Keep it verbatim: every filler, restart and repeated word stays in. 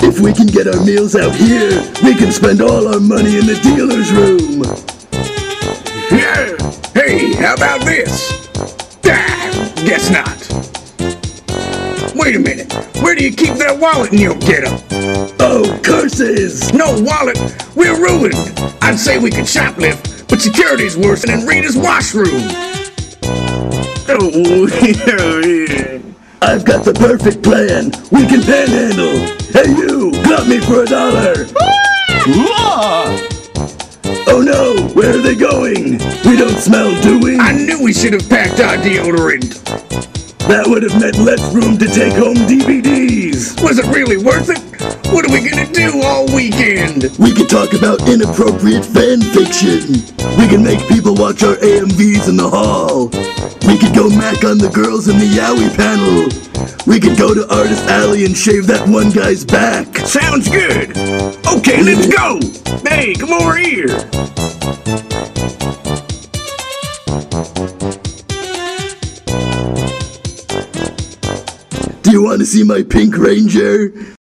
If we can get our meals out here, we can spend all our money in the dealer's room. Yeah. Hey, how about this? Ah, guess not. Wait a minute. Where do you keep that wallet in your getup? Oh, curses! No wallet. We're ruined. I'd say we could shoplift, but security's worse than in Rita's washroom. Oh, yeah. I've got the perfect plan. We can panhandle. Hey, you! Got me for a dollar. Oh no! Where are they going? We don't smell, do we? I knew we should have packed our deodorant. That would have meant less room to take home D V Ds. Was it really worth it? What are we gonna do all weekend? We could talk about inappropriate fan fiction. We can make people watch our A M Vs in the hall. We could go mac on the girls in the Yowie panel. We could go to Artist Alley and shave that one guy's back. Sounds good. Okay, let's go. Hey, come over here. Do you want to see my Pink Ranger?